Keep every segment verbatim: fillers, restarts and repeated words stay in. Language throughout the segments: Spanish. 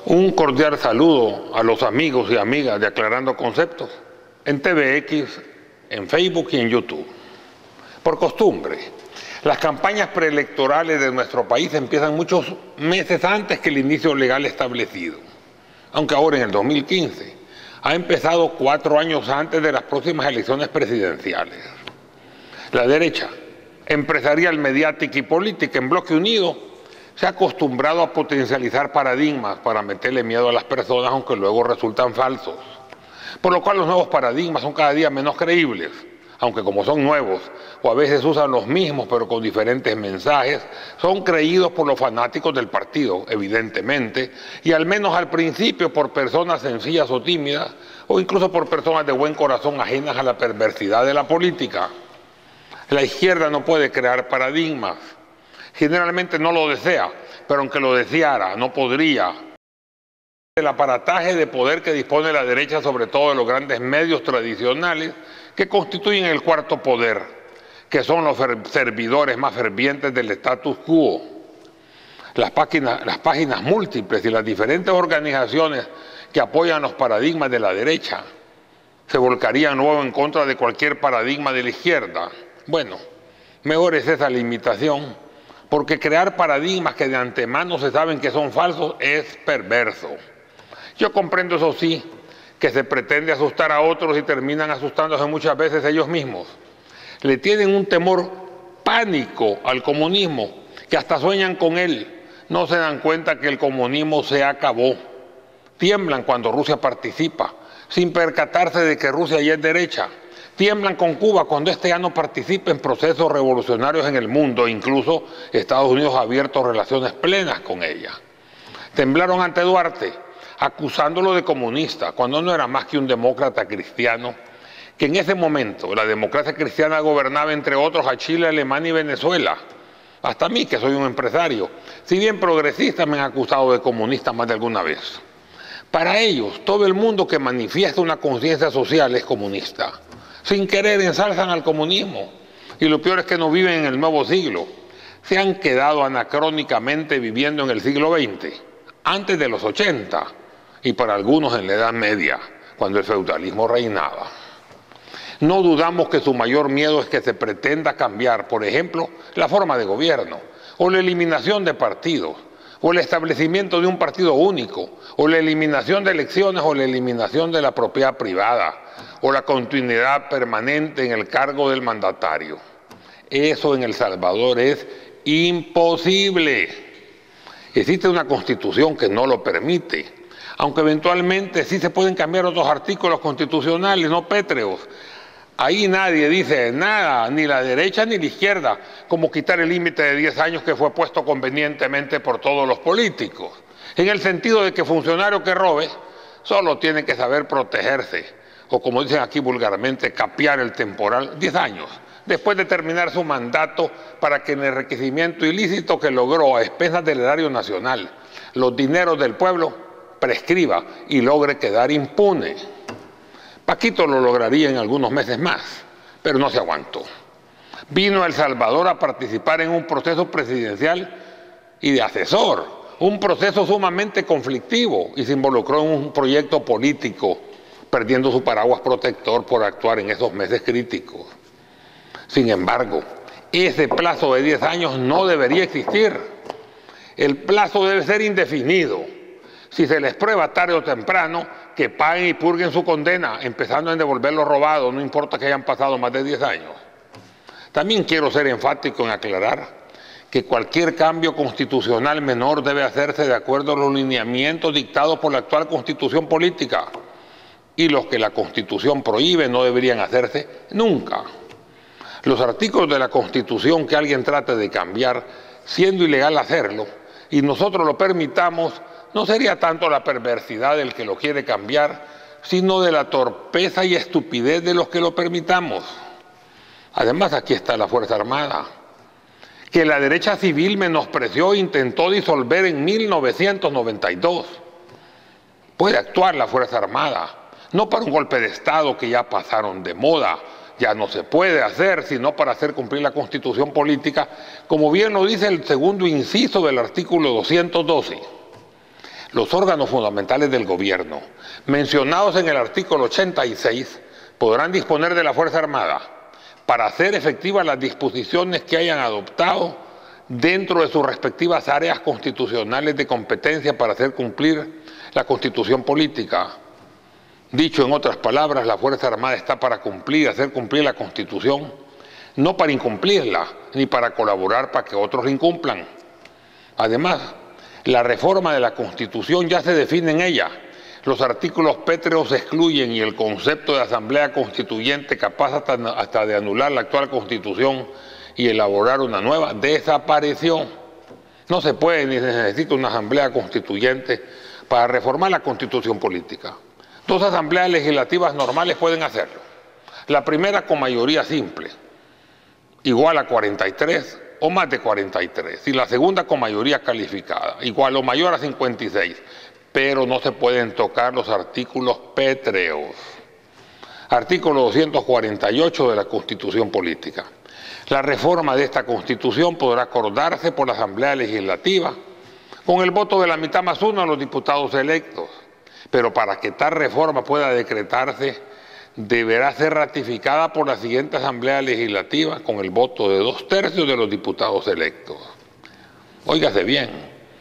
Un cordial saludo a los amigos y amigas de Aclarando Conceptos en T V X, en Facebook y en YouTube. Por costumbre, las campañas preelectorales de nuestro país empiezan muchos meses antes que el inicio legal establecido, aunque ahora en el dos mil quince ha empezado cuatro años antes de las próximas elecciones presidenciales. La derecha, empresarial, mediática y política en bloque unido, se ha acostumbrado a potencializar paradigmas para meterle miedo a las personas, aunque luego resultan falsos. Por lo cual los nuevos paradigmas son cada día menos creíbles, aunque como son nuevos, o a veces usan los mismos pero con diferentes mensajes, son creídos por los fanáticos del partido, evidentemente, y al menos al principio por personas sencillas o tímidas, o incluso por personas de buen corazón ajenas a la perversidad de la política. La izquierda no puede crear paradigmas. Generalmente no lo desea, pero aunque lo deseara, no podría. El aparataje de poder que dispone la derecha, sobre todo de los grandes medios tradicionales, que constituyen el cuarto poder, que son los servidores más fervientes del status quo. Las páginas, las páginas múltiples y las diferentes organizaciones que apoyan los paradigmas de la derecha se volcarían luego en contra de cualquier paradigma de la izquierda. Bueno, mejor es esa limitación, porque crear paradigmas que de antemano se saben que son falsos es perverso. Yo comprendo, eso sí, que se pretende asustar a otros y terminan asustándose muchas veces ellos mismos. Le tienen un temor pánico al comunismo, que hasta sueñan con él. No se dan cuenta que el comunismo se acabó. Tiemblan cuando Rusia participa, sin percatarse de que Rusia ya es derecha. Tiemblan con Cuba cuando este ya no participa en procesos revolucionarios en el mundo, incluso Estados Unidos ha abierto relaciones plenas con ella. Temblaron ante Duarte, acusándolo de comunista, cuando no era más que un demócrata cristiano, que en ese momento la democracia cristiana gobernaba entre otros a Chile, Alemania y Venezuela. Hasta a mí, que soy un empresario, si bien progresista, me han acusado de comunista más de alguna vez. Para ellos, todo el mundo que manifiesta una conciencia social es comunista. Sin querer ensalzan al comunismo, y lo peor es que no viven en el nuevo siglo. Se han quedado anacrónicamente viviendo en el siglo veinte, antes de los ochenta, y para algunos en la Edad Media, cuando el feudalismo reinaba. No dudamos que su mayor miedo es que se pretenda cambiar, por ejemplo, la forma de gobierno, o la eliminación de partidos, o el establecimiento de un partido único, o la eliminación de elecciones, o la eliminación de la propiedad privada, o la continuidad permanente en el cargo del mandatario. Eso en El Salvador es imposible. Existe una constitución que no lo permite, aunque eventualmente sí se pueden cambiar otros artículos constitucionales, no pétreos. Ahí nadie dice nada, ni la derecha ni la izquierda, como quitar el límite de diez años que fue puesto convenientemente por todos los políticos, en el sentido de que funcionario que robe solo tiene que saber protegerse, o como dicen aquí vulgarmente, capear el temporal, diez años, después de terminar su mandato, para que en el enriquecimiento ilícito que logró a expensas del erario nacional, los dineros del pueblo, prescriba y logre quedar impune. Paquito lo lograría en algunos meses más, pero no se aguantó. Vino a El Salvador a participar en un proceso presidencial y de asesor, un proceso sumamente conflictivo, y se involucró en un proyecto político, perdiendo su paraguas protector por actuar en esos meses críticos. Sin embargo, ese plazo de diez años no debería existir. El plazo debe ser indefinido. Si se les prueba tarde o temprano, que paguen y purguen su condena, empezando en devolver lo robado, no importa que hayan pasado más de diez años. También quiero ser enfático en aclarar que cualquier cambio constitucional menor debe hacerse de acuerdo a los lineamientos dictados por la actual Constitución política, y los que la Constitución prohíbe no deberían hacerse nunca. Los artículos de la Constitución que alguien trate de cambiar, siendo ilegal hacerlo, y nosotros lo permitamos, no sería tanto la perversidad del que lo quiere cambiar, sino de la torpeza y estupidez de los que lo permitamos. Además, aquí está la Fuerza Armada, que la derecha civil menospreció e intentó disolver en mil novecientos noventa y dos. Puede actuar la Fuerza Armada, no para un golpe de Estado que ya pasaron de moda, ya no se puede hacer, sino para hacer cumplir la Constitución política, como bien lo dice el segundo inciso del artículo doscientos doce. Los órganos fundamentales del gobierno, mencionados en el artículo ochenta y seis, podrán disponer de la Fuerza Armada para hacer efectivas las disposiciones que hayan adoptado dentro de sus respectivas áreas constitucionales de competencia para hacer cumplir la Constitución política. Dicho en otras palabras, la Fuerza Armada está para cumplir, hacer cumplir la Constitución, no para incumplirla, ni para colaborar para que otros la incumplan. Además, la reforma de la Constitución ya se define en ella. Los artículos pétreos se excluyen y el concepto de asamblea constituyente capaz hasta, hasta de anular la actual Constitución y elaborar una nueva desapareció. No se puede ni se necesita una asamblea constituyente para reformar la Constitución política. Dos asambleas legislativas normales pueden hacerlo. La primera con mayoría simple, igual a cuarenta y tres o más de cuarenta y tres, y la segunda con mayoría calificada, igual o mayor a cincuenta y seis, pero no se pueden tocar los artículos pétreos. Artículo doscientos cuarenta y ocho de la Constitución Política. La reforma de esta Constitución podrá acordarse por la Asamblea Legislativa con el voto de la mitad más uno de los diputados electos, pero para que tal reforma pueda decretarse, deberá ser ratificada por la siguiente Asamblea Legislativa con el voto de dos tercios de los diputados electos. Óigase bien,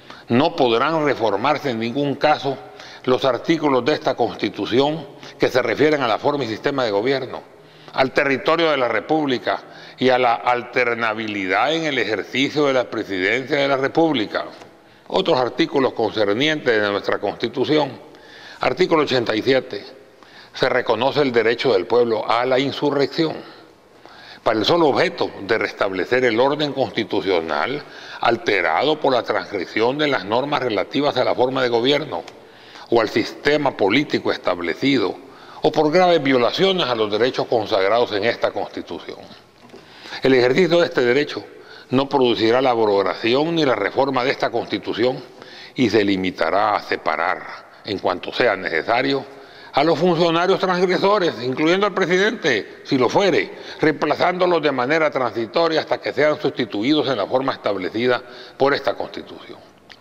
no podrán reformarse en ningún caso los artículos de esta Constitución que se refieren a la forma y sistema de gobierno, al territorio de la República y a la alternabilidad en el ejercicio de la presidencia de la República. Otros artículos concernientes de nuestra Constitución. Artículo ochenta y siete. Se reconoce el derecho del pueblo a la insurrección, para el solo objeto de restablecer el orden constitucional alterado por la transgresión de las normas relativas a la forma de gobierno o al sistema político establecido, o por graves violaciones a los derechos consagrados en esta Constitución. El ejercicio de este derecho no producirá la abrogación ni la reforma de esta Constitución y se limitará a separar, en cuanto sea necesario, a los funcionarios transgresores, incluyendo al presidente, si lo fuere, reemplazándolos de manera transitoria hasta que sean sustituidos en la forma establecida por esta Constitución.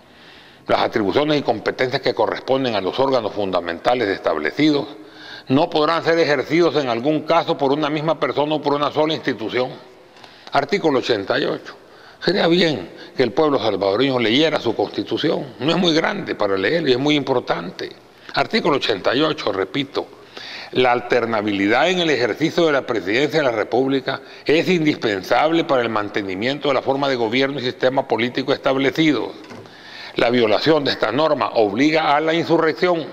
Las atribuciones y competencias que corresponden a los órganos fundamentales establecidos no podrán ser ejercidos en algún caso por una misma persona o por una sola institución. Artículo ochenta y ocho. Sería bien que el pueblo salvadoreño leyera su Constitución. No es muy grande para leer y es muy importante. Artículo ochenta y ocho, repito, la alternabilidad en el ejercicio de la presidencia de la República es indispensable para el mantenimiento de la forma de gobierno y sistema político establecidos. La violación de esta norma obliga a la insurrección.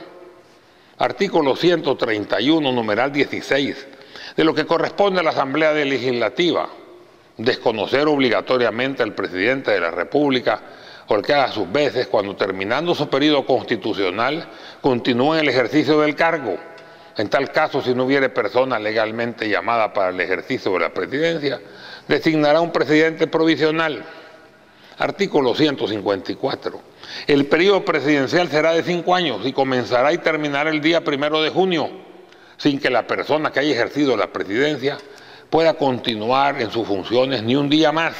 Artículo ciento treinta y uno, numeral dieciséis, de lo que corresponde a la Asamblea Legislativa, desconocer obligatoriamente al presidente de la República porque a sus veces, cuando terminando su periodo constitucional, continúa en el ejercicio del cargo. En tal caso, si no hubiere persona legalmente llamada para el ejercicio de la presidencia, designará un presidente provisional. Artículo ciento cincuenta y cuatro. El periodo presidencial será de cinco años y comenzará y terminará el día primero de junio, sin que la persona que haya ejercido la presidencia pueda continuar en sus funciones ni un día más.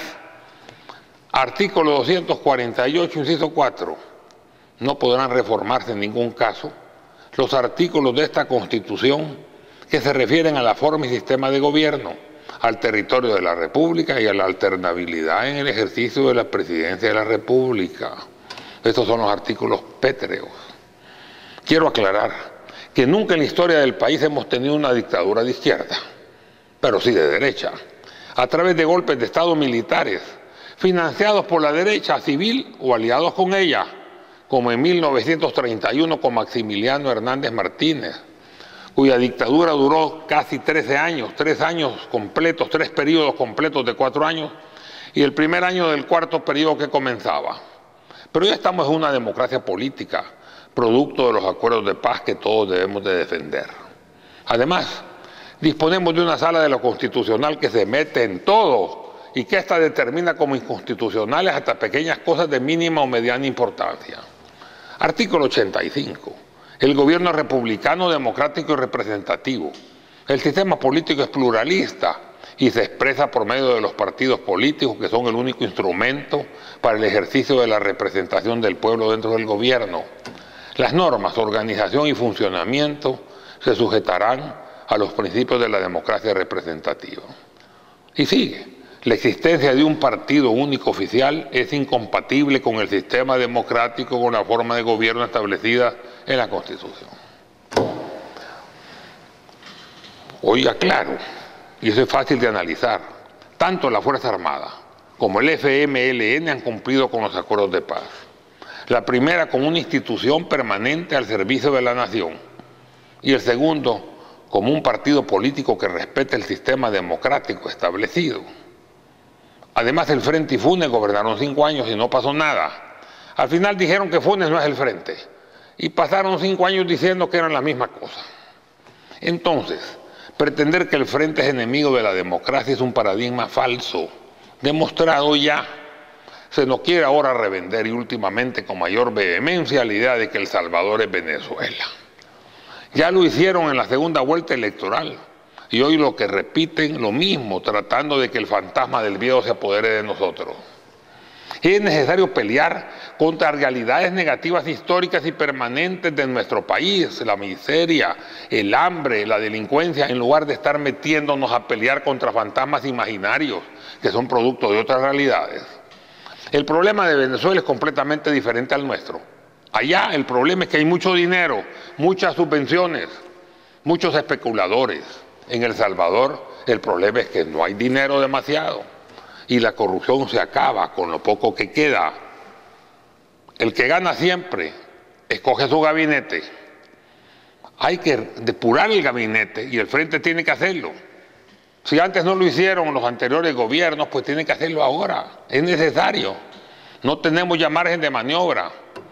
Artículo doscientos cuarenta y ocho, inciso cuatro. No podrán reformarse en ningún caso los artículos de esta Constitución que se refieren a la forma y sistema de gobierno, al territorio de la República y a la alternabilidad en el ejercicio de la presidencia de la República. Estos son los artículos pétreos. Quiero aclarar que nunca en la historia del país hemos tenido una dictadura de izquierda, pero sí de derecha, a través de golpes de Estado militares, financiados por la derecha civil o aliados con ella, como en mil novecientos treinta y uno con Maximiliano Hernández Martínez, cuya dictadura duró casi trece años, tres años completos, tres periodos completos de cuatro años, y el primer año del cuarto periodo que comenzaba. Pero ya estamos en una democracia política, producto de los acuerdos de paz que todos debemos de defender. Además, disponemos de una sala de lo constitucional que se mete en todo y que ésta determina como inconstitucionales hasta pequeñas cosas de mínima o mediana importancia. Artículo ochenta y cinco. El gobierno es republicano, democrático y representativo. El sistema político es pluralista y se expresa por medio de los partidos políticos, que son el único instrumento para el ejercicio de la representación del pueblo dentro del gobierno. Las normas, organización y funcionamiento se sujetarán a los principios de la democracia representativa. Y sigue. La existencia de un partido único oficial es incompatible con el sistema democrático, con la forma de gobierno establecida en la Constitución. Oiga, claro, y eso es fácil de analizar, tanto la Fuerza Armada como el F M L N han cumplido con los acuerdos de paz. La primera como una institución permanente al servicio de la nación y el segundo como un partido político que respete el sistema democrático establecido. Además, el Frente y Funes gobernaron cinco años y no pasó nada. Al final dijeron que Funes no es el Frente y pasaron cinco años diciendo que eran la misma cosa. Entonces, pretender que el Frente es enemigo de la democracia es un paradigma falso, demostrado ya. Se nos quiere ahora revender y últimamente con mayor vehemencia la idea de que El Salvador es Venezuela. Ya lo hicieron en la segunda vuelta electoral y hoy lo que repiten lo mismo, tratando de que el fantasma del viejo se apodere de nosotros. Es necesario pelear contra realidades negativas históricas y permanentes de nuestro país, la miseria, el hambre, la delincuencia, en lugar de estar metiéndonos a pelear contra fantasmas imaginarios que son producto de otras realidades. El problema de Venezuela es completamente diferente al nuestro. Allá el problema es que hay mucho dinero, muchas subvenciones, muchos especuladores. En El Salvador el problema es que no hay dinero demasiado y la corrupción se acaba con lo poco que queda. El que gana siempre escoge su gabinete. Hay que depurar el gabinete y el Frente tiene que hacerlo. Si antes no lo hicieron los anteriores gobiernos, pues tienen que hacerlo ahora. Es necesario. No tenemos ya margen de maniobra.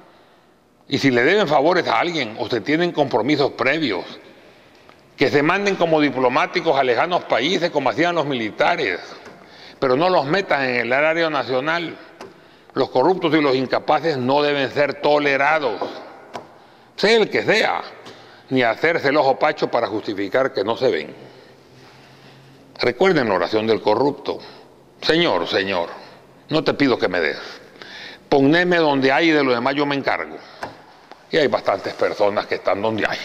Y si le deben favores a alguien o se tienen compromisos previos, que se manden como diplomáticos a lejanos países como hacían los militares, pero no los metan en el erario nacional. Los corruptos y los incapaces no deben ser tolerados, sea el que sea, ni hacerse el ojo pacho para justificar que no se ven. Recuerden la oración del corrupto. Señor, Señor, no te pido que me des. Poneme donde hay y de lo demás yo me encargo. Y hay bastantes personas que están donde hay.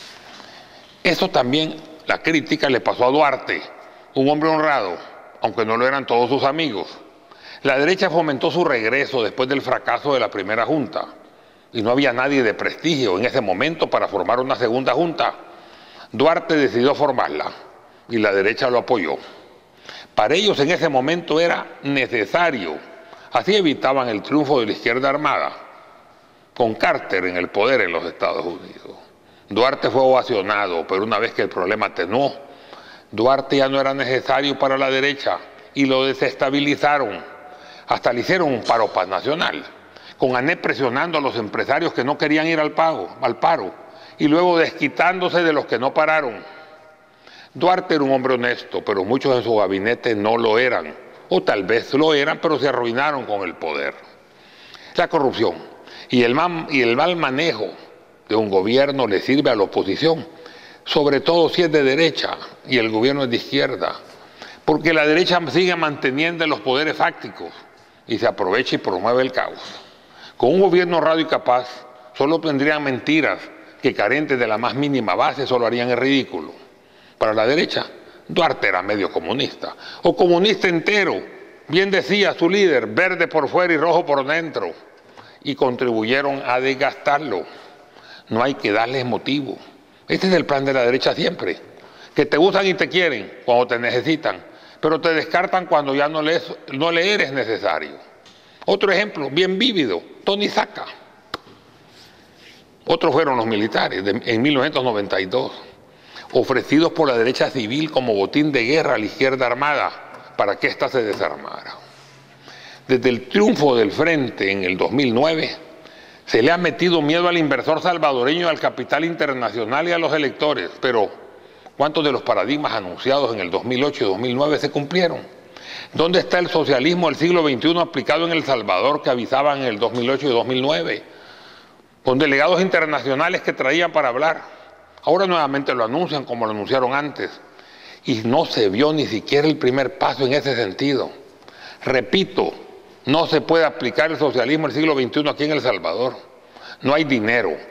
Eso también, la crítica le pasó a Duarte, un hombre honrado, aunque no lo eran todos sus amigos. La derecha fomentó su regreso después del fracaso de la primera junta y no había nadie de prestigio en ese momento para formar una segunda junta. Duarte decidió formarla y la derecha lo apoyó. Para ellos en ese momento era necesario, así evitaban el triunfo de la izquierda armada, con Carter en el poder en los Estados Unidos. Duarte fue ovacionado, pero una vez que el problema atenuó, Duarte ya no era necesario para la derecha y lo desestabilizaron. Hasta le hicieron un paro nacional, con ANEP presionando a los empresarios que no querían ir al, pago, al paro y luego desquitándose de los que no pararon. Duarte era un hombre honesto, pero muchos de su gabinete no lo eran, o tal vez lo eran, pero se arruinaron con el poder. La corrupción y el mal, y el mal manejo de un gobierno le sirve a la oposición, sobre todo si es de derecha y el gobierno es de izquierda, porque la derecha sigue manteniendo los poderes fácticos y se aprovecha y promueve el caos. Con un gobierno honrado y capaz, solo tendrían mentiras que carentes de la más mínima base solo harían el ridículo. Para la derecha, Duarte era medio comunista, o comunista entero, bien decía su líder, verde por fuera y rojo por dentro, y contribuyeron a desgastarlo. No hay que darles motivo. Este es el plan de la derecha siempre, que te usan y te quieren cuando te necesitan, pero te descartan cuando ya no le, no le eres necesario. Otro ejemplo, bien vívido, Tony Saca. Otros fueron los militares de, en mil novecientos noventa y dos, ofrecidos por la derecha civil como botín de guerra a la izquierda armada para que ésta se desarmara. Desde el triunfo del Frente en el dos mil nueve, se le ha metido miedo al inversor salvadoreño, al capital internacional y a los electores, pero ¿cuántos de los paradigmas anunciados en el dos mil ocho y dos mil nueve se cumplieron? ¿Dónde está el socialismo del siglo veintiuno aplicado en El Salvador que avisaban en el dos mil ocho y dos mil nueve? Con delegados internacionales que traían para hablar. Ahora nuevamente lo anuncian como lo anunciaron antes. Y no se vio ni siquiera el primer paso en ese sentido. Repito, no se puede aplicar el socialismo del siglo veintiuno aquí en El Salvador. No hay dinero,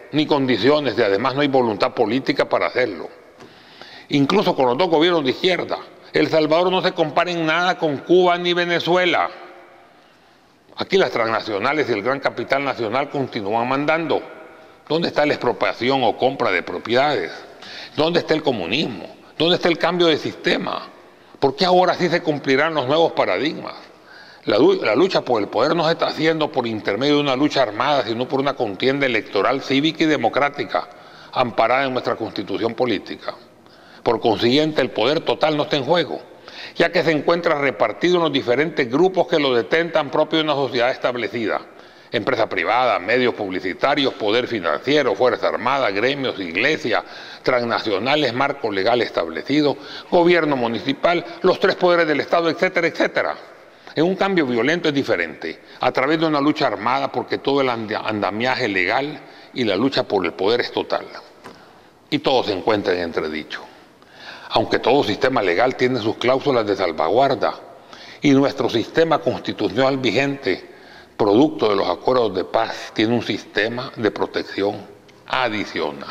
ni condiciones, y además no hay voluntad política para hacerlo. Incluso con los dos gobiernos de izquierda, El Salvador no se compara en nada con Cuba ni Venezuela. Aquí las transnacionales y el gran capital nacional continúan mandando. ¿Dónde está la expropiación o compra de propiedades? ¿Dónde está el comunismo? ¿Dónde está el cambio de sistema? ¿Por qué ahora sí se cumplirán los nuevos paradigmas? La, la lucha por el poder no se está haciendo por intermedio de una lucha armada, sino por una contienda electoral cívica y democrática, amparada en nuestra constitución política. Por consiguiente, el poder total no está en juego, ya que se encuentra repartido en los diferentes grupos que lo detentan propio de una sociedad establecida. Empresa privada, medios publicitarios, poder financiero, Fuerza Armada, gremios, iglesias, transnacionales, marco legal establecido, gobierno municipal, los tres poderes del Estado, etcétera, etcétera. En un cambio violento es diferente, a través de una lucha armada, porque todo el andamiaje legal y la lucha por el poder es total. Y todo se encuentra en entredicho. Aunque todo sistema legal tiene sus cláusulas de salvaguarda, y nuestro sistema constitucional vigente, producto de los acuerdos de paz, tiene un sistema de protección adicional.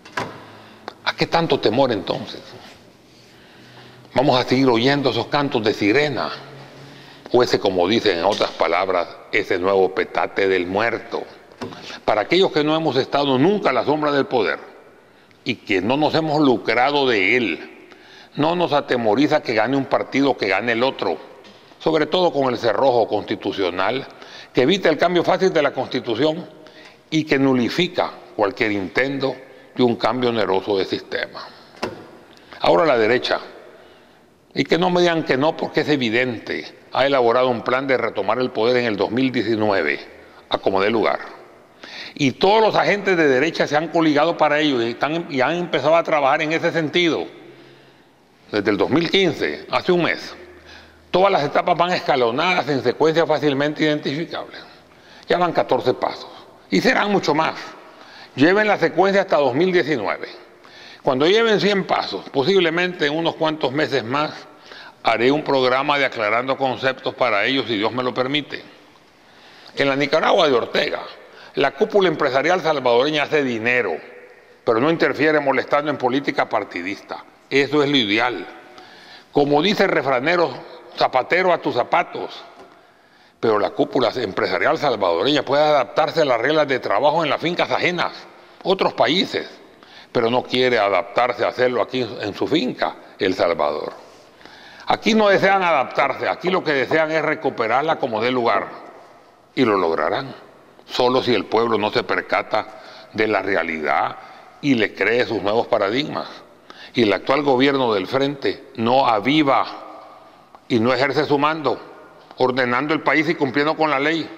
¿A qué tanto temor entonces? ¿Vamos a seguir oyendo esos cantos de sirena? O ese, como dicen en otras palabras, ese nuevo petate del muerto. Para aquellos que no hemos estado nunca a la sombra del poder y que no nos hemos lucrado de él, no nos atemoriza que gane un partido o que gane el otro, sobre todo con el cerrojo constitucional que evita el cambio fácil de la Constitución y que nulifica cualquier intento de un cambio oneroso de sistema. Ahora la derecha, y que no me digan que no porque es evidente, ha elaborado un plan de retomar el poder en el dos mil diecinueve, a como dé lugar. Y todos los agentes de derecha se han coligado para ello y, están, y han empezado a trabajar en ese sentido. Desde el dos mil quince, hace un mes. Todas las etapas van escalonadas en secuencia fácilmente identificables. Ya van catorce pasos. Y serán mucho más. Lleven la secuencia hasta dos mil diecinueve. Cuando lleven cien pasos, posiblemente en unos cuantos meses más, haré un programa de aclarando conceptos para ellos, si Dios me lo permite. En la Nicaragua de Ortega, la cúpula empresarial salvadoreña hace dinero, pero no interfiere molestando en política partidista. Eso es lo ideal. Como dice el refranero, zapatero a tus zapatos. Pero la cúpula empresarial salvadoreña puede adaptarse a las reglas de trabajo en las fincas ajenas, otros países, pero no quiere adaptarse a hacerlo aquí en su finca, El Salvador. Aquí no desean adaptarse, aquí lo que desean es recuperarla como dé lugar. Y lo lograrán, solo si el pueblo no se percata de la realidad y le cree sus nuevos paradigmas. Y el actual gobierno del Frente no aviva y no ejerce su mando, ordenando el país y cumpliendo con la ley.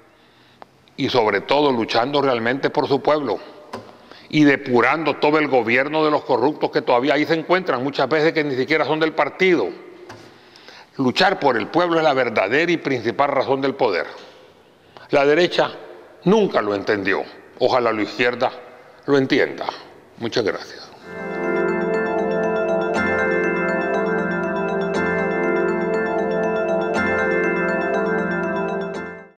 Y sobre todo luchando realmente por su pueblo y depurando todo el gobierno de los corruptos que todavía ahí se encuentran, muchas veces que ni siquiera son del partido. Luchar por el pueblo es la verdadera y principal razón del poder. La derecha nunca lo entendió. Ojalá la izquierda lo entienda. Muchas gracias.